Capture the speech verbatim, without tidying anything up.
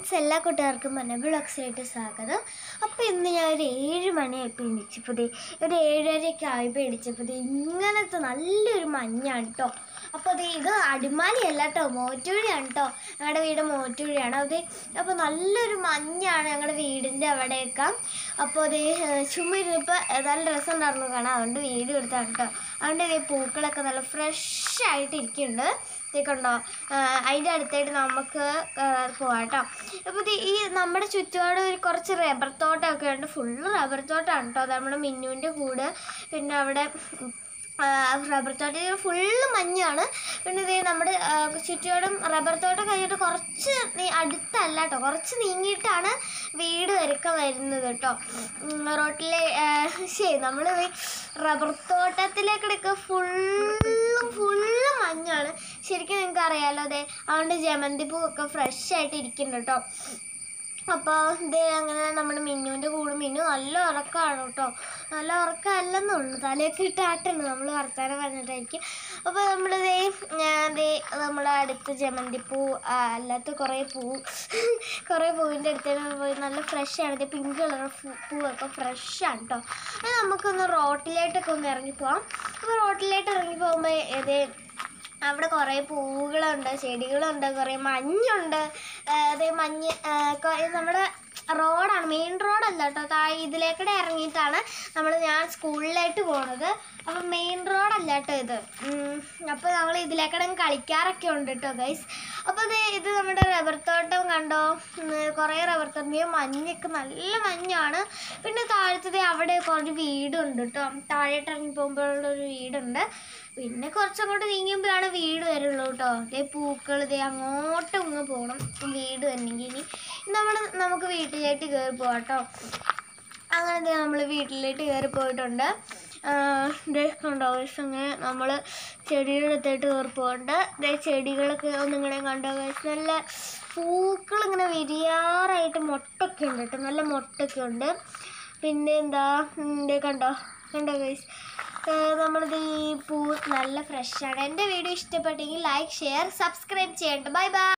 Friends, എല്ലാ കൂട്ടുകാർക്കും മന ബ്ലോഗ്സിലേക്ക് സ്വാഗതം. അപ്പോൾ ഇന്ന് ഞാൻ ഒരു ഏഴ് മണിയായപ്പോൾ എണീച്ചപ്പോൾ ഒരു ഏഴരയൊക്കെ ആയപ്പോൾ എണീച്ചപ്പോൾ ഇങ്ങനത്തെ നല്ലൊരു മഞ്ഞാണ് കേട്ടോ. അപ്പോൾ അത് ഇത് അടിമാലിയല്ല കേട്ടോ, മോറ്റൂഴിയാണ് കേട്ടോ. ഞങ്ങളുടെ വീട് മോറ്റൂഴിയാണ്. അത് അപ്പോൾ നല്ലൊരു മഞ്ഞാണ് ഞങ്ങളുടെ വീടിൻ്റെ അവിടെയൊക്കെ. അപ്പോൾ അത് ചുമ്മാ ഇരുന്നപ്പോൾ നല്ല രസം ഉണ്ടായിരുന്നു കാണാൻ, അതുകൊണ്ട് വീഡിയോ എടുത്താണ് കേട്ടോ. അതുകൊണ്ട് ഇതേ പൂക്കളൊക്കെ നല്ല ഫ്രഷ് ആയിട്ട് ഇരിക്കുന്നുണ്ട്. ഇതൊക്കെയുണ്ടോ, അതിൻ്റെ അടുത്തായിട്ട് നമുക്ക് പോകാം കേട്ടോ. അപ്പോൾ ഈ നമ്മുടെ ചുറ്റുപാട് ഒരു കുറച്ച് റബ്ബർ തോട്ടമൊക്കെ ഉണ്ട്. ഫുള്ള് റബ്ബർ തോട്ടമാണ് കേട്ടോ. അത് നമ്മുടെ മിന്നുവിൻ്റെ കൂടെ, പിന്നെ അവിടെ റബ്ബർ തോട്ടത്തിൽ ഫുള്ള് മഞ്ഞാണ്. പിന്നെ ഇതേ നമ്മുടെ ചുറ്റുപാടും റബ്ബർ തോട്ടം കഴിഞ്ഞിട്ട് കുറച്ച് അടുത്തല്ല കേട്ടോ, കുറച്ച് നീങ്ങിയിട്ടാണ് വീട് വരക്ക വരുന്നത് കേട്ടോ. റോട്ടിലെ ശരി നമ്മൾ റബ്ബർ തോട്ടത്തിലേക്കിടയ്ക്ക് ഫുള്ളും ഫുള്ള് മഞ്ഞാണ്. ശരിക്കും നിങ്ങൾക്ക് അറിയാമല്ലോ. അതെ, അതുകൊണ്ട് ജമന്തി പൂവൊക്കെ ഫ്രഷ് ആയിട്ട് ഇരിക്കുന്നുണ്ട് കേട്ടോ. അപ്പോൾ ഇത് അങ്ങനെ നമ്മുടെ മിന്നുവിൻ്റെ കൂടെ മിന്നു നല്ല ഉറക്കമാണ് കേട്ടോ. നല്ല ഉറക്കമല്ലെന്നുള്ളൂ, തലയൊക്കെ ഇട്ട് ആട്ടുണ്ട് നമ്മൾ വർത്താനം പറഞ്ഞിട്ടായിരിക്കും. അപ്പോൾ നമ്മളിതേ ദേ നമ്മളെ അടുത്ത് ജമന്തിപ്പൂ അല്ലാത്ത കുറേ പൂ കുറേ പൂവിൻ്റെ അടുത്തേക്ക് പോയി നല്ല ഫ്രഷാണ്. ഇത് പിങ്ക് കളർ പൂവൊക്കെ ഫ്രഷാണ് കേട്ടോ. അത് നമുക്കൊന്ന് റോട്ടിലേട്ടൊക്കെ ഒന്ന് ഇറങ്ങിപ്പോവാം. അപ്പോൾ റോട്ടിലേട്ട് ഇറങ്ങി പോകുമ്പോൾ ഇത് അവിടെ കുറേ പൂവുകളുണ്ട്, ചെടികളുണ്ട്, കുറേ മഞ്ഞുണ്ട്. അതേ മഞ്ഞ് നമ്മുടെ റോഡാണ്, മെയിൻ റോഡല്ല കേട്ടോ. താഴെ ഇതിലേക്കൂടെ ഇറങ്ങിയിട്ടാണ് നമ്മൾ ഞാൻ സ്കൂളിലായിട്ട് പോണത്. അപ്പം മെയിൻ റോഡല്ല കേട്ടോ ഇത്. അപ്പോൾ നമ്മൾ ഇതിലേക്കൂടെ കളിക്കാറൊക്കെ ഉണ്ട് കേട്ടോ ഗൈസ്. അപ്പോൾ ഇത് ഇത് നമ്മുടെ റബ്ബർ തോട്ടം കണ്ടോ, കുറേ റബ്ബർ തോട്ടം, മഞ്ഞൊക്കെ നല്ല മഞ്ഞാണ്. പിന്നെ താഴത്തത് അവിടെ കുറച്ച് വീടുണ്ട് കേട്ടോ. താഴോട്ട് ഇറങ്ങി പോകുമ്പോഴുള്ളൊരു വീടുണ്ട്. പിന്നെ കുറച്ചങ്ങോട്ട് നീങ്ങുമ്പോഴാണ് വീട് വരുള്ളൂ കേട്ടോ. ഇതേ പൂക്കൾ ഇതേ അങ്ങോട്ടും ഇങ്ങ് പോകണം വീട് വരണമെങ്കിൽ. ഇനി നമ്മൾ നമുക്ക് വീട്ടിലേക്ക് കയറി പോകാം കേട്ടോ. അങ്ങനെ നമ്മൾ വീട്ടിലേക്ക് കയറി പോയിട്ടുണ്ട്. കണ്ടോ അങ്ങനെ നമ്മൾ ചെടിയുടെ അടുത്തായിട്ട് കയറി പോകണ്ട്. ഇതേ ചെടികളൊക്കെ ഒന്നിങ്ങനെ കണ്ടോ ഗൈസ്, നല്ല പൂക്കളിങ്ങനെ വിരിയാറായിട്ട് മൊട്ടൊക്കെ ഉണ്ട് കേട്ടോ, നല്ല മൊട്ടൊക്കെ ഉണ്ട്. പിന്നെ എന്താ കണ്ടോ കണ്ടോ ഗൈസ്, നമ്മളിത് ഈ പൂ നല്ല ഫ്രഷാണ്. എൻ്റെ വീഡിയോ ഇഷ്ടപ്പെട്ടെങ്കിൽ ലൈക്ക്, ഷെയർ, സബ്സ്ക്രൈബ് ചെയ്യണ്ട. Bye by.